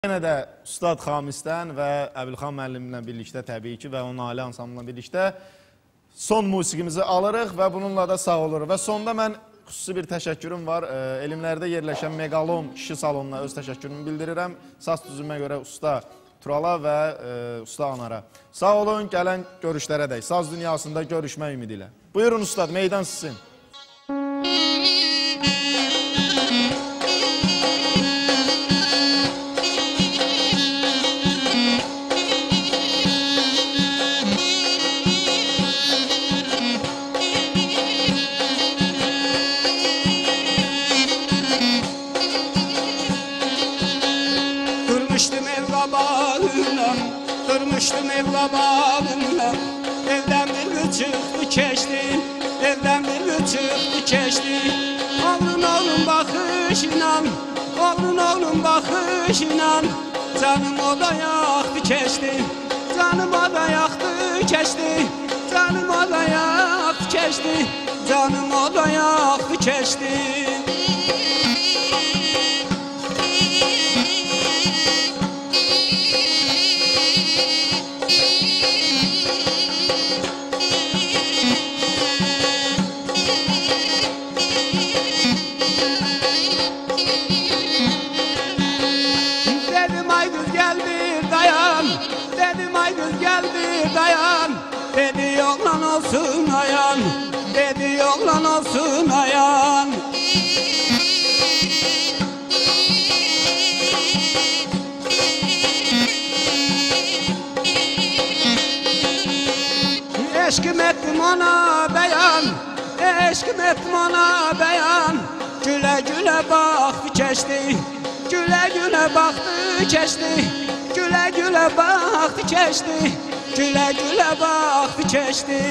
Yenə də Ustad Xamisdən və Əbilxan müəllimlə birlikdə təbii ki və onun ailə ansamblinlə birlikdə son musiqimizi alırıq və bununla da sağ oluruq. Və sonda mən xüsusi bir təşəkkürüm var. Elmlərdə yerləşən Megalom kişi salonuna öz təşəkkürümü bildirirəm. Saz düzümə görə Usta Turala və Usta Anara. Sağ olun, gələn görüşlərə dək. Saz dünyasında görüşmək ümidi ilə. Buyurun Ustad, meydan sizin. Durmuştum ev kabağından, evden bir çıktı keçti, evden bir çıktı keçti. Oğlun oğlum bakışıyla, oğlun oğlum bakışıyla, canım o da yaktı keçti, canım o da yaktı keçti, canım o da yaktı keçti, canım o da yaktı keçti. Dedi oğlan olsun ayan, dedi oğlan olsun ayan. Eşkim ettim ona beyan, eşkim ettim ona beyan. Güle güle baktı keçti, güle güle baktı keçti, güle güle baktı keçti, güle güle baktı keçti.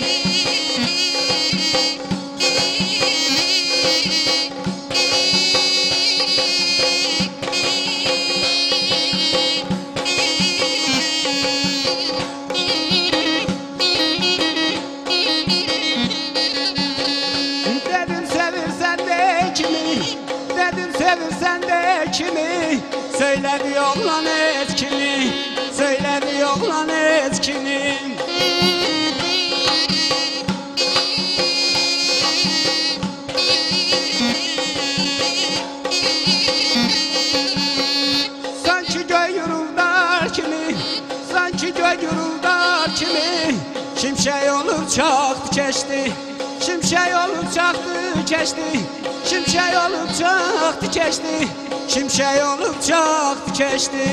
Dedim sevirsen de kimi, dedim sevirsen de kimi, söyledi oğlan etkini, söyledi oğlan etkini. Sanki göy yuruldar kimi, sanki göy yuruldar kimi, şimşek olup çaktı keçti, şimşek olup çaktı keçti, şimşek olup çaktı keçti, şimşek olup çaktı keçti.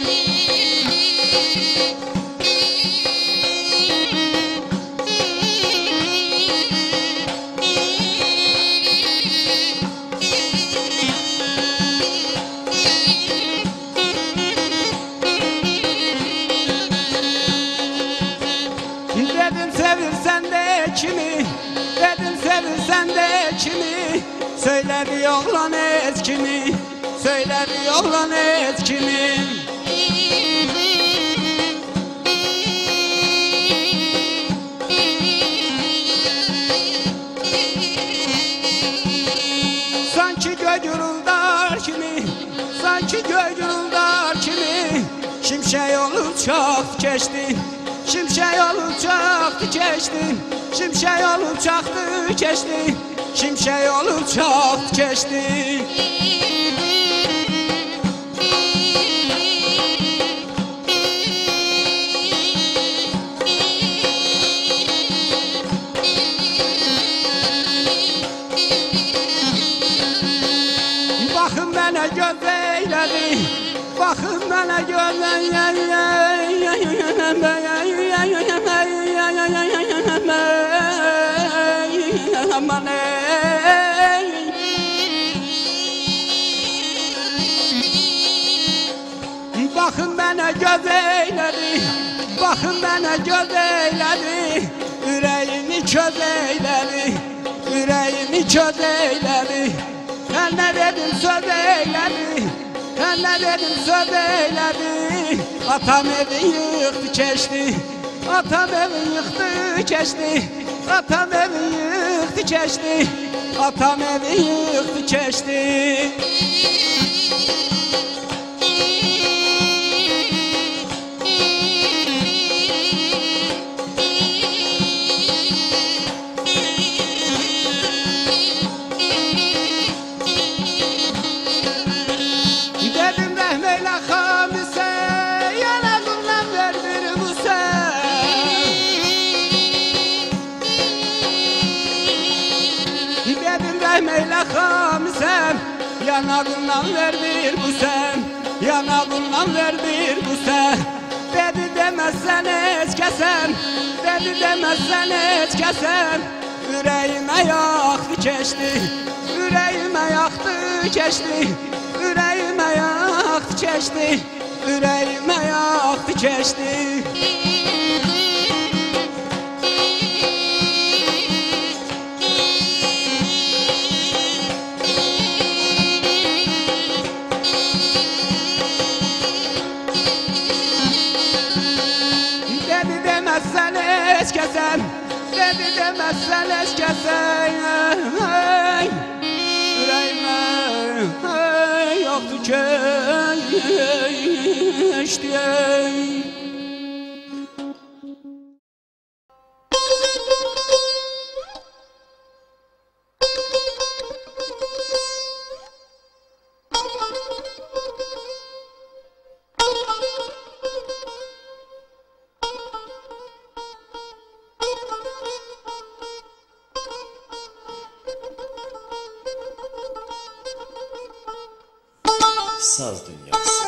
Dedim sevirsen de kimi, dedim sevirsen de kimi, söyledi oğlan etkini, söyledi oğlan etkini. Sanki göy yuruldar kimi, sanki göy yuruldar kimi, şimşek olup çaktı keçti, şimşek olup çaktı keçti, şimşek olup çaktı keçti, şimşek olup çaktı keçti. Bakın bana göz eyledi, bakın bana göz eyledi. Aman ey. Bakın bana göz eyledi, bakın bana göz eyledi, yüreğimi köz eyledi, yüreğimi köz eyledi. Ben ne dedim söz eyledi, ben ne dedim söz eyledi. Atam evi yıktı keçti, atam evi yıktı keçti, atam evi yıktı keçti, atam evi yıktı keçti. Yanağımdan ver bir busem, yanağımdan ver bir busem. Dedi demezsen hiç kesem, dedi demezsen hiç kesem. Yüreğime yaktı keçti, yüreğime yaktı keçti, yüreğime yaktı keçti, yüreğime yaktı keçti. Dedi demezsen hiç kesem, dedi demezsen hiç kesem. Yüreğime yaktı keçti. Saz dünyası.